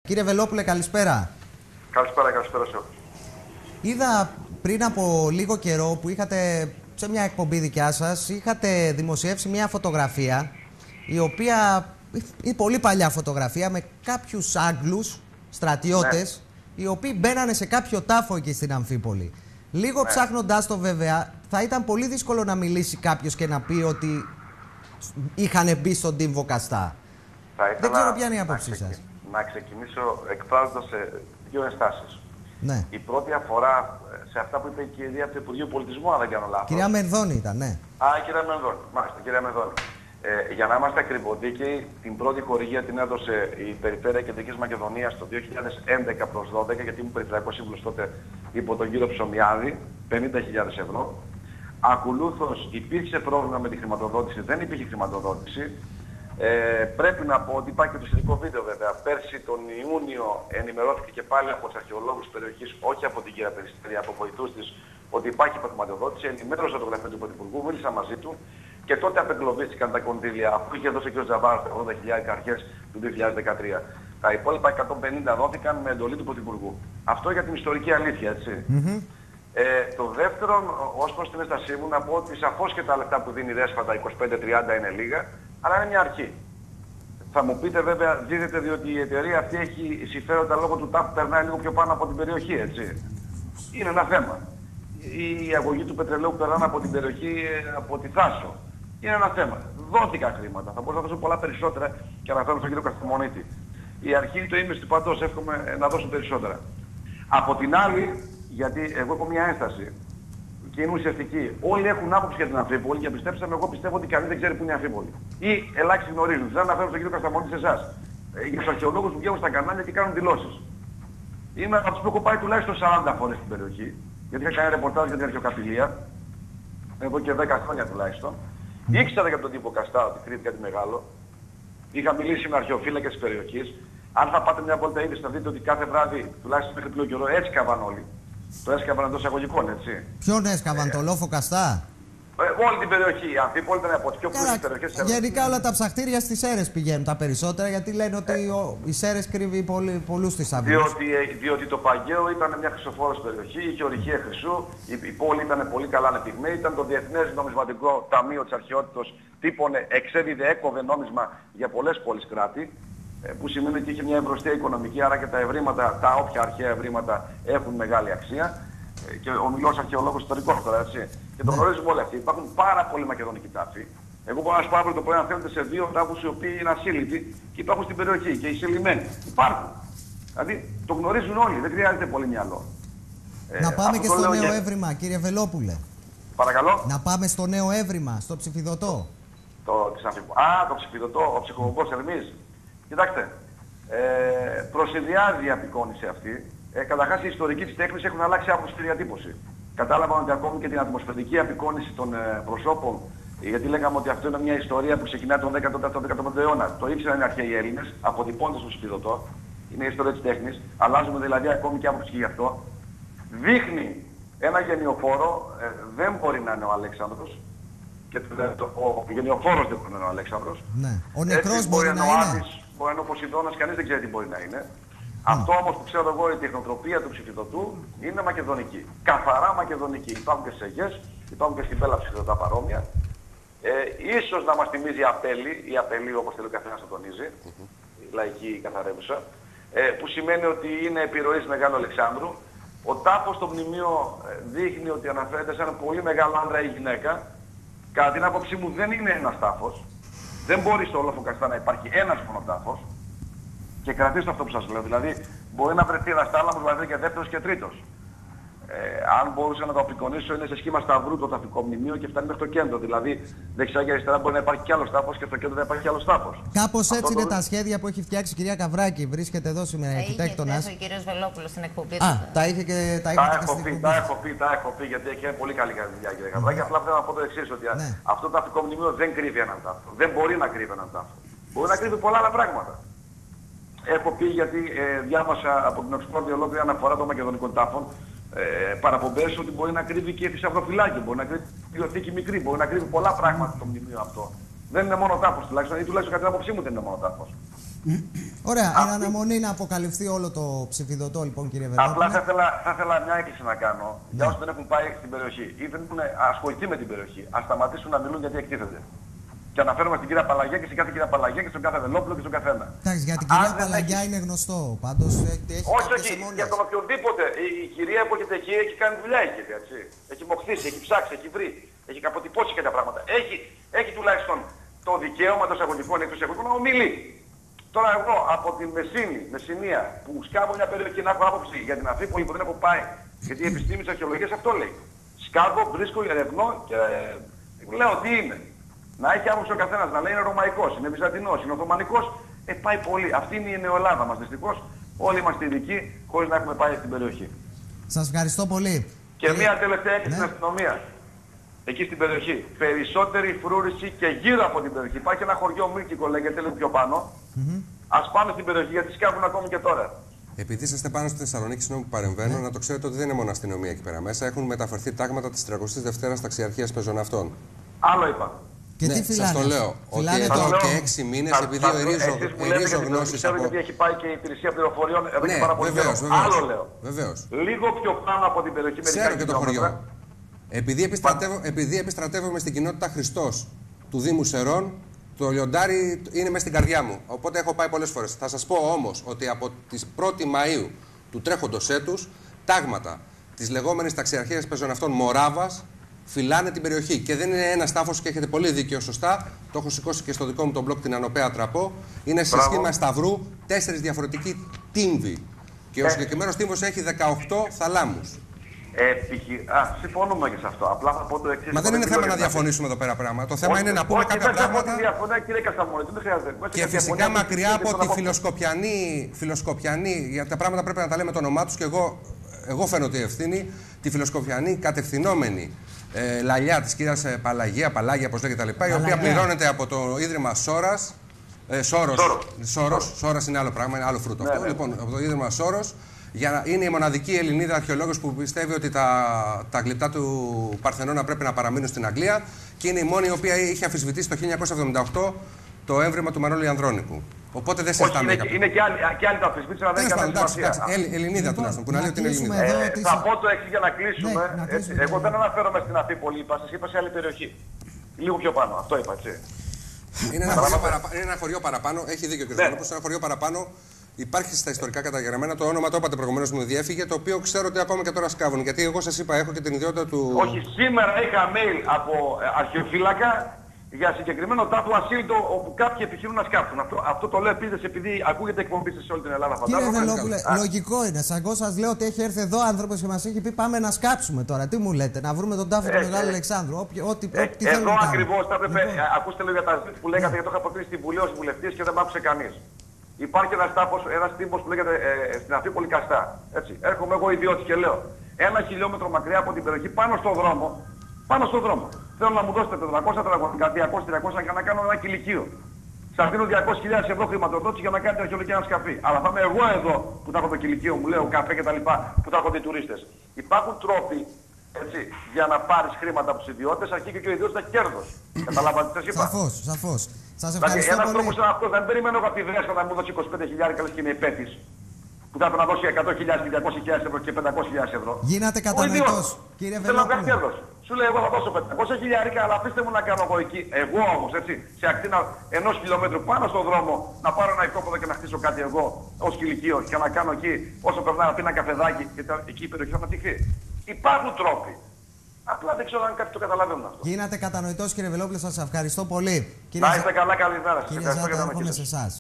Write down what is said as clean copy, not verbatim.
Κύριε Βελόπουλε, καλησπέρα. Καλησπέρα σε όλους. Είδα πριν από λίγο καιρό που είχατε σε μια εκπομπή δικιά σας, είχατε δημοσιεύσει μια φωτογραφία, η οποία είναι πολύ παλιά φωτογραφία, με κάποιους Άγγλους στρατιώτες, οι οποίοι μπαίνανε σε κάποιο τάφο εκεί στην Αμφίπολη. Λίγο ψάχνοντάς το βέβαια, θα ήταν πολύ δύσκολο να μιλήσει κάποιος και να πει ότι είχαν μπει στον Τιμ Βοκαστά. Δεν ξέρω ποια είναι η άποψή σας. Να ξεκινήσω εκφράζοντας δύο ενστάσεις. Ναι. Η πρώτη αφορά σε αυτά που είπε η κυρία από το Υπουργείο Πολιτισμού, αν δεν κάνω λάθος. Κυρία Μερδόνη ήταν, ναι. Η κυρία Μερδόνη. Μάλιστα, κυρία Μερδόνη. Για να είμαστε ακριβοδίκαιοι, την πρώτη χορηγία την έδωσε η Περιφέρεια Κεντρικής Μακεδονίας το 2011 προς 12, γιατί ήμουν περιφερειακός σύμβουλος τότε υπό τον κύριο Ψωμιάδη, 50.000 ευρώ. Ακολούθως υπήρξε πρόβλημα με τη χρηματοδότηση, δεν υπήρχε χρηματοδότηση. Πρέπει να πω ότι υπάρχει και το σχετικό βίντεο βέβαια. Πέρσι τον Ιούνιο ενημερώθηκε και πάλι από τους αρχαιολόγους της περιοχής, όχι από την κυρία Περιστέρη, από βοηθούς της, ότι υπάρχει χρηματοδότηση. Ενημέρωσα το γραφείο του Πρωθυπουργού, μίλησα μαζί του και τότε απεγκλωβίστηκαν τα κονδύλια που είχε δώσει ο κ. Τζαμπάρας τα 80.000 αρχές του 2013. Τα υπόλοιπα 150 δόθηκαν με εντολή του Πρωθυπουργού. Αυτό για την ιστορική αλήθεια, έτσι. Το δεύτερο, ως προς την έστασή μου, να πω ότι σαφώς και τα λεφτά που δίνει η Δέσπατα, 25-30 είναι λίγα, αλλά είναι μια αρχή. Θα μου πείτε βέβαια, δίδεται διότι η εταιρεία αυτή έχει συμφέροντα λόγω του τάφου, περνάει λίγο πιο πάνω από την περιοχή, έτσι. Είναι ένα θέμα. Η αγωγή του πετρελαίου περνάνε από την περιοχή, από τη Θάσο. Είναι ένα θέμα. Δόθηκαν χρήματα. Θα μπορούσα να δώσω πολλά περισσότερα και αναφέρω στον κύριο Καστημονίτη. Η αρχή το ήμιστη παντός, εύχομαι να δώσω περισσότερα. Από την άλλη, γιατί εγώ έχω μια ένσταση και είναι ουσιαστική. Όλοι έχουν άποψη για την Αμφίπολη και πιστέψτε με, εγώ πιστεύω ότι κανείς δεν ξέρει που είναι η Αμφίπολη. Ή ελάχιστοι γνωρίζουν. Δεν αναφέρω στον κύριο Κασταμονίτη σε εσάς. Για τους αρχαιολόγους που βγαίνουν στα κανάλια και κάνουν δηλώσεις. Είμαι από τους που έχω πάει τουλάχιστον 40 φορές στην περιοχή. Γιατί είχα κάνει ρεπορτάζ για την αρχαιοκαπηλεία. Εδώ και 10 χρόνια τουλάχιστον. Ήξερα για τον τύπο Καστά ότι κρύβει κάτι μεγάλο. Είχα μιλήσει με αρχαιοφύλακες της περιοχής. Αν θα πάτε μια βόλτα ήδη θα δείτε ότι κάθε βράδυ, τουλάχιστον μέχρι λίγο καιρό, έτσι καβαν όλοι. Το έσκαβαν εντός εισαγωγικών, έτσι. Ποιον έσκαβαν, το Λόφο Καστά? Όλη την περιοχή. Η Αμφίπολη ήταν από τις πιο πλούσιες περιοχές της Ελλάδας. Γενικά όλα τα ψαχτήρια στις Σέρρες πηγαίνουν τα περισσότερα, γιατί λένε ότι οι Σέρρες κρύβει πολλούς θησαυρούς. Διότι το Παγκαίο ήταν μια χρυσοφόρος περιοχή, είχε ορυχεία χρυσού, η πόλη ήταν πολύ καλά ανεπτυγμένη, ήταν το Διεθνές Νομισματικό Ταμείο της Αρχαιότητος, τύπωνε, εξέδιδε, έκοβε νόμισμα για πολλές πόλεις κράτη. Που σημαίνει ότι είχε μια ευρωστία οικονομική, άρα και τα ευρήματα, τα όποια αρχαία ευρήματα έχουν μεγάλη αξία. Και ο μιλός αρχαιολόγος ιστορικός τώρα, έτσι. Και το γνωρίζουμε όλοι αυτοί. Υπάρχουν πάρα πολλοί μακεδονικοί τάφοι. Εγώ μπορώ να σας πω αύριο το πρωί αν θέλετε σε δύο τάφους οι οποίοι είναι ασύλληπτοι και υπάρχουν στην περιοχή και οι συλλημμένοι. Υπάρχουν. Δηλαδή το γνωρίζουν όλοι, δεν χρειάζεται πολύ μυαλό. Να πάμε και στο νέο έβριμα, κύριε Βελόπουλε. Παρακαλώ. Να πάμε στο νέο έβριμα, στο ψηφιδωτό. Το ψηφιδωτό, ο ψυχοβομπός Ερμής. Κοιτάξτε, προσυνδυάζει η απεικόνηση αυτή. Καταρχάς οι ιστορικοί της τέχνης έχουν αλλάξει άποψη στη διατύπωση. Κατάλαβαν ότι ακόμη και την ατμοσφαιρική απεικόνηση των προσώπων, γιατί λέγαμε ότι αυτό είναι μια ιστορία που ξεκινάει τον 14ο-15ο αιώνα. Το ήξεραν οι αρχαίοι Έλληνες, αποτυπώντας το ψηφιδωτό. Είναι η ιστορία της τέχνης. Αλλάζουμε δηλαδή ακόμη και άποψη και γι' αυτό. Δείχνει ένα γενιοφόρο, δεν μπορεί να είναι ο Αλέξανδρος. Και ο γενιοφόρος δεν μπορεί να είναι ο Αλέξανδρος. Ναι. Ο νεκρός μπορεί να είναι. Μπορεί να είναι ο Ποσειδώνας, κανείς δεν ξέρει τι μπορεί να είναι. Αυτό όμως που ξέρω εγώ, η τεχνοτροπία του ψηφιδωτού είναι μακεδονική. Καθαρά μακεδονική. Υπάρχουν και στις Αιγές, υπάρχουν και στην Πέλα ψηφιδωτά παρόμοια. Ίσως να μας θυμίζει η απελή όπως θέλει ο καθένας να τονίζει, η λαϊκή καθαρέμουσα, που σημαίνει ότι είναι επιρροής Μεγάλου Αλεξάνδρου. Ο τάφος στο μνημείο δείχνει ότι αναφέρεται σε ένα πολύ μεγάλο άντρα ή γυναίκα. Κατά την άποψή μου δεν είναι ένας τάφος. Δεν μπορεί στο Λόφο Καστά να υπάρχει ένας μόνο τάφος. Και κρατήστε αυτό που σας λέω. Δηλαδή μπορεί να βρεθεί ένας τάλαμος, δηλαδή και δεύτερος και τρίτος. Αν μπορούσα να το απεικονίσω, είναι σε σχήμα σταυρού το ταφικό μνημείο και φτάνει μέχρι το κέντρο. Δηλαδή δεξιά και αριστερά μπορεί να υπάρχει κι άλλος τάφος και στο κέντρο να υπάρχει κι άλλος τάφος. Κάπως έτσι είναι τα σχέδια που έχει φτιάξει η κυρία Καβράκη. Βρίσκεται εδώ σήμερα η αρχιτέκτονας. Ο κύριος Βελόπουλος στην εκπομπή του. Τα είχε και τα έχω πει γιατί έχει πολύ καλή δουλειά η κυρία Καβράκη. Απλά θέλω να πω το εξής, ότι αυτό το ταφικό μνημείο δεν κρύβει έναν τάφο. Δεν μπορεί να κρύβει έναν τάφο. Μπορεί να κρύβει πολλά άλλα πράγματα. Έχω πει γιατί διάβασα από την Οξφόρδη ολόκληρη αναφορά των μακεδονικών τάφων παραπομπές ότι μπορεί να κρύβει και θησαυροφυλάκιο, μπορεί να κρύβει βιβλιοθήκη μικρή, μπορεί να κρύβει πολλά πράγματα το μνημείο αυτό. Δεν είναι μόνο τάφος τουλάχιστον, ή τουλάχιστον κατά την άποψή μου δεν είναι μόνο τάφος. Ωραία, εν αναμονή να αποκαλυφθεί όλο το ψηφιδωτό, λοιπόν, κύριε Βελόπουλε. Απλά θα ήθελα μια έκκληση να κάνω για όσοι δεν έχουν πάει στην περιοχή ή δεν έχουν ασχοληθεί με την περιοχή. Ας σταματήσουν να μιλούν γιατί εκτίθενται. Και αναφέρομαι στην κυρία Παλαγιά και στην κάθε κυρία Παλαγιά και στον κάθε Βελόπουλο και στον καθένα. Εντάξει, για την κυρία Παλαγιά είναι γνωστό. Πάντως έχει όχι, για τον οποιονδήποτε. Η κυρία που έχετε εκεί έχει κάνει δουλειά εκεί, έτσι. Έχει μοχθήσει, έχει ψάξει, έχει βρει. Έχει αποτυπώσει κάποια πράγματα. Έχει τουλάχιστον το δικαίωμα των εισαγωγικών ή των εισαγωγικών να ομιλεί. Τώρα εγώ από τη Μεσσηνία που σκάβω μια περιοχή να έχω άποψη για την Αφρίπολη που δεν έχω πάει, γιατί η επιστήμη της αρχαιολογίας αυτό λέει. Σκάβω, βρίσκω, ερευνώ και λέω τι είναι. Να έχει άποψη ο καθένας, να λέει είναι Ρωμαϊκός, είναι Βυζαντινός, είναι Οθωμανικός, πάει πολύ. Αυτή είναι η νεοελλάδα μας. Δυστυχώς όλοι είμαστε ειδικοί χωρίς να έχουμε πάει στην περιοχή. Σας ευχαριστώ πολύ. Και μια τελευταία έκκληση στην αστυνομία. Εκεί στην περιοχή. Περισσότερη φρούρηση και γύρω από την περιοχή. Υπάρχει ένα χωριό Μύρκικο, λέγεται, λίγο πιο πάνω. Ας πάμε στην περιοχή γιατί σκάβουν ακόμη και τώρα. Επειδή είστε πάνω στη Θεσσαλονίκη, συγγνώμη που παρεμβαίνω, να το ξέρετε ότι δεν είναι μόνο αστυνομία εκεί πέρα μέσα. Έχουν μεταφερθεί τάγματα της 32ης Ταξιαρχίας Πεζοναυτών. Άλλο είπα. Και τι φυλάνε? Σας το λέω. Ότι εδώ και 6 μήνες, επειδή ορίζω γνώσεις από... Γιατί έχει πάει και η υπηρεσία πληροφοριών εδώ και πάρα πολύ καιρό. Άλλο λέω. Βεβαίως. Λίγο πιο πάνω από την περιοχή ξέρω και το χωριό. Επειδή επιστρατεύομαι στην κοινότητα Χριστός του Δήμου Σερών, το λιοντάρι είναι μέσα στην καρδιά μου. Οπότε έχω πάει πολλές φορές. Θα σας πω όμως ότι από τις 1η Μαΐου του τρέχοντος έτους, τάγματα της λεγόμενης Ταξιαρχίας Πεζοναυτών Μοράβας φυλάνε την περιοχή. Και δεν είναι ένα τάφος και έχετε πολύ δίκιο, σωστά. Το έχω σηκώσει και στο δικό μου τον blog την Ανοπέα Τραπό. Είναι σε σχήμα σταυρού 4 διαφορετικοί τύμβοι. Και ο συγκεκριμένος τύμβος έχει 18 θαλάμους. Συμφωνούμε και σε αυτό. Απλά θα πω το εξής. Μα δεν είναι θέμα να διαφωνήσουμε εδώ πέρα πράγματα. Το θέμα είναι να πούμε κάποια πράγματα. Και φυσικά μακριά από τη φιλοσκοπιανή, γιατί τα πράγματα πρέπει να τα λέμε το όνομά τους και εγώ φαίνω τη ευθύνη, τη φιλοσκοπιανή κατευθυνόμενη λαλιά της κυρίας Παλάγια, όπως λέγεται, η οποία πληρώνεται από το Ίδρυμα Σόρας. Σόρας είναι άλλο πράγμα, είναι άλλο φρούτο αυτό. Λοιπόν, από το Ίδρυμα Σόρος. Είναι η μοναδική Ελληνίδα αρχαιολόγος που πιστεύει ότι τα γλυπτά του Παρθενώνα πρέπει να παραμείνουν στην Αγγλία και είναι η μόνη η οποία είχε αμφισβητήσει το 1978 το έμβρημα του Μανώλη Ανδρώνικου. Οπότε δεν συζητάμε. Είναι και άλλοι τα αμφισβήτησαν, αλλά δεν έχει καμία σημασία. Ελληνίδα τουλάχιστον, που να λέει ότι είναι Ελληνίδα. Θα πω το εξής για να κλείσουμε. Εγώ δεν αναφέρομαι στην Αφρίπολη, είπα σε άλλη περιοχή. Λίγο πιο πάνω, αυτό είπα, έτσι. Είναι ένα χωριό παραπάνω, έχει δίκιο ο κ. Βελόπουλος, ένα χωριό παραπάνω. Υπάρχει στα ιστορικά καταγεγραμμένα, το όνομα το είπατε προηγουμένως, μου διέφυγε, το οποίο ξέρω ότι ακόμα και τώρα σκάβουν. Γιατί εγώ σας είπα, έχω και την ιδιότητα του. Όχι, σήμερα είχα mail από αρχαιοφύλακα για συγκεκριμένο τάφο ασύλλητο όπου κάποιοι επιχειρούν να σκάψουν. Αυτό το λέω επίσης επειδή ακούγεται εκπομπή σε όλη την Ελλάδα, φαντάζομαι. Κύριε Βελόπουλε, λογικό είναι. Σαν εγώ σας λέω ότι έχει έρθει εδώ άνθρωπος και μας έχει πει πάμε να σκάψουμε τώρα. Τι μου λέτε, να βρούμε τον τάφο του Μεγάλου Αλεξάνδρου. Εδώ ακριβώς θα έπρεπε. Ακούστε λίγο για τα ζήτητα που λέγατε, γιατί το είχα αποκρίσει στην Βουλή ως βουλευτής και δεν μ' άκουσε κανείς. Υπάρχει ένας τύπος που λέγεται στην Αφρίπολη Καστά. Έτσι. Έρχομαι εγώ ιδιώτης και λέω 1 χιλιόμετρο μακριά από την περιοχή, πάνω στον δρόμο. Θέλω να μου δώσετε 400, 200, 300 για να κάνω ένα κηλικείο. Σας δίνω 200.000 ευρώ χρηματοδότηση για να κάνετε αρχαιολογική ανασκαφή. Αλλά θα είμαι εγώ εδώ που θα έχω το κηλικείο μου, λέω καφέ κτλ. Που θα έρχονται οι τουρίστες. Υπάρχουν τρόποι έτσι, για να πάρεις χρήματα από τους ιδιώτες, αρχίζει και ο ιδιώτης να έχει κέρδος. Καταλάβατε τι σας είπα. Σαφώς. Σας ευχαριστώ. Ένας τρόπος είναι αυτός, δεν περιμένω από τη Δρέσκα να μου δώσει 25.000 και είναι υπέτης. Που θα έπρεπε να δώσει 100.000, 200.000 ευρώ και 500.000 ευρώ. Γίνατε κατανοητός, κύριε Βελόπουλε. Σου λέει εγώ θα δώσω 500.000, αλλά αφήστε μου να κάνω εγώ εκεί. Εγώ όμως έτσι, σε ακτίνα 1 χιλιόμετρου πάνω στον δρόμο, να πάρω ένα οικόπεδο και να χτίσω κάτι εγώ ως κηλικείο και να κάνω εκεί όσο περνάει να πει ένα καφεδάκι και εκεί η περιοχή θα αναπτυχθεί. Υπάρχουν τρόποι. Απλά δεν ξέρω αν κάποιοι το καταλαβαίνουν αυτό. Γίνατε κατανοητός, κύριε Βελόπουλε, σας ευχαριστώ πολύ. Να είστε καλά, καλή μέρα. Κύριε Ζάτα, έρχομαι σε εσάς.